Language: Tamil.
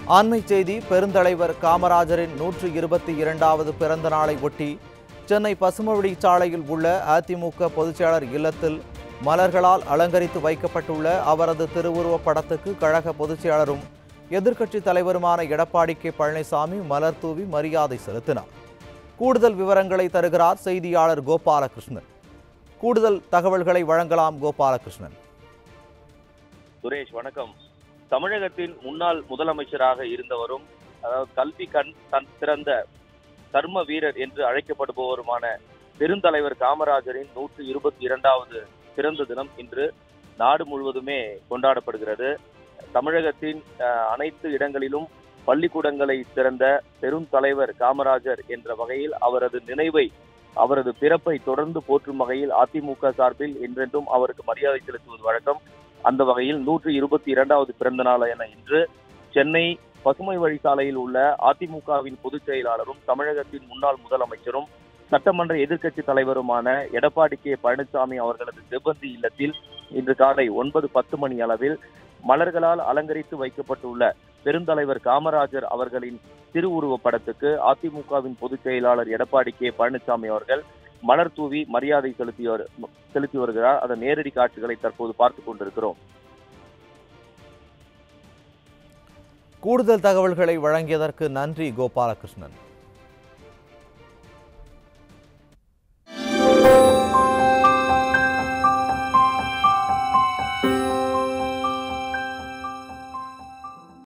ஆண்மை செய்தி. பெருந்தலைவர் காமராஜரின் 122வது பிறந்த நாளை ஒட்டி சென்னை பசுமவழி சாலையில் உள்ள அதிமுக பொதுச்செயலாளர் இல்லத்தில் மலர்களால் அலங்கரித்து வைக்கப்பட்டுள்ள அவரது திருவுருவப் படத்துக்கு கழக பொதுச்செயலாளரும் எதிர்க்கட்சித் தலைவருமான எடப்பாடி கே பழனிசாமி மலர் தூவி மரியாதை செலுத்தினார். கூடுதல் விவரங்களை தருகிறார் செய்தியாளர் கோபாலகிருஷ்ணன். கூடுதல் தகவல்களை வழங்கலாம் கோபாலகிருஷ்ணன். சுரேஷ், வணக்கம். தமிழகத்தின் முன்னாள் முதலமைச்சராக இருந்தவரும், அதாவது கல்வி கண் திறந்த கர்ம வீரர் என்று அழைக்கப்படுபவருமான பெருந்தலைவர் காமராஜரின் 122வது பிறந்த தினம் இன்று நாடு முழுவதுமே கொண்டாடப்படுகிறது. தமிழகத்தின் அனைத்து இடங்களிலும் பள்ளிக்கூடங்களை திறந்த பெருந்தலைவர் காமராஜர் என்ற வகையில் அவரது நினைவை, அவரது பிறப்பை தொடர்ந்து போற்றும் வகையில் அதிமுக சார்பில் என்றென்றும் அவருக்கு மரியாதை செலுத்துவது வழக்கம். அந்த வகையில் 122வது பிறந்த நாள் என இன்று சென்னை பசுமை வழி சாலையில் உள்ள அதிமுகவின் பொதுச் செயலாளரும் தமிழகத்தின் முன்னாள் முதலமைச்சரும் சட்டமன்ற எதிர்க்கட்சி தலைவருமான எடப்பாடி கே பழனிசாமி அவர்களது செவ்வந்தி இல்லத்தில் இன்று காலை 9:10 மணி அளவில் மலர்களால் அலங்கரித்து வைக்கப்பட்டுள்ள பெருந்தலைவர் காமராஜர் அவர்களின் திருவுருவப் படத்துக்கு அதிமுகவின் பொதுச் செயலாளர் எடப்பாடி கே பழனிசாமி அவர்கள் மலர் தூவி மரியாதை செலுத்தி வருகிறார். அதன் நேரடி காட்சிகளை தற்போது பார்த்துக் கொண்டிருக்கிறோம். கூடுதல் தகவல்களை வழங்கியதற்கு நன்றி கோபாலகிருஷ்ணன்.